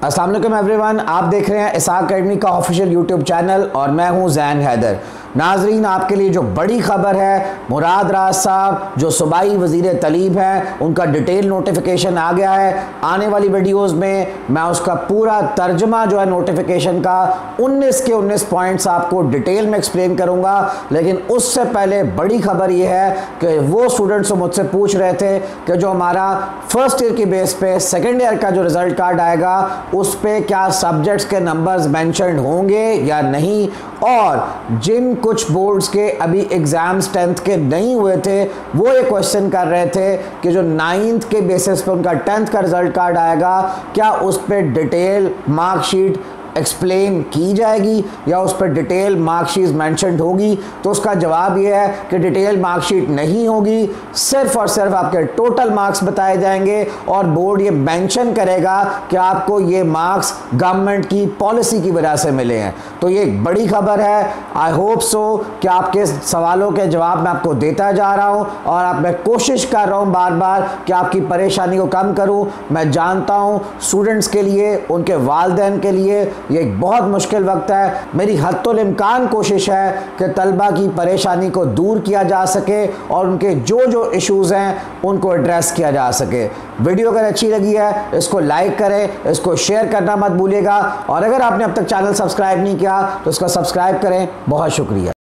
अस्सलाम वालेकुम एवरीवन, आप देख रहे हैं इसाक अकेडमी का ऑफिशियल यूट्यूब चैनल और मैं हूं जैन हैदर। नाजरीन, आपके लिए जो बड़ी खबर है, मुराद राज साहब जो सूबाई वज़ीर तलीब हैं, उनका डिटेल नोटिफिकेशन आ गया है। आने वाली वीडियोस में मैं उसका पूरा तर्जमा जो है नोटिफिकेशन का 19 के 19 पॉइंट्स आपको डिटेल में एक्सप्लेन करूंगा। लेकिन उससे पहले बड़ी खबर यह है कि वो स्टूडेंट्स मुझसे पूछ रहे थे कि जो हमारा फर्स्ट ईयर की बेस पे सेकेंड ईयर का जो रिज़ल्ट कार्ड आएगा उस पे क्या सब्जेक्ट्स के नंबर्स मेंशन्ड होंगे या नहीं, और जिन कुछ बोर्ड्स के अभी एग्ज़ाम्स 10th के नहीं हुए थे वो ये क्वेश्चन कर रहे थे कि जो 9th के बेसिस पे उनका 10th का रिज़ल्ट कार्ड आएगा क्या उस पर डिटेल मार्कशीट एक्सप्लेन की जाएगी या उस पर डिटेल मार्कशीट मेंशन्ड होगी। तो उसका जवाब ये है कि डिटेल मार्कशीट नहीं होगी, सिर्फ और सिर्फ आपके टोटल मार्क्स बताए जाएंगे और बोर्ड ये मेंशन करेगा कि आपको ये मार्क्स गवर्नमेंट की पॉलिसी की वजह से मिले हैं। तो ये एक बड़ी खबर है। आई होप सो कि आपके सवालों के जवाब मैं आपको देता जा रहा हूँ और आप मैं कोशिश कर रहा हूँ बार बार कि आपकी परेशानी को कम करूँ। मैं जानता हूँ स्टूडेंट्स के लिए, उनके वालिदैन के लिए ये एक बहुत मुश्किल वक्त है। मेरी हद्दुल इम्कान कोशिश है कि तलबा की परेशानी को दूर किया जा सके और उनके जो जो इश्यूज़ हैं उनको एड्रेस किया जा सके। वीडियो अगर अच्छी लगी है इसको लाइक करें, इसको शेयर करना मत भूलिएगा और अगर आपने अब तक चैनल सब्सक्राइब नहीं किया तो इसको सब्सक्राइब करें। बहुत शुक्रिया।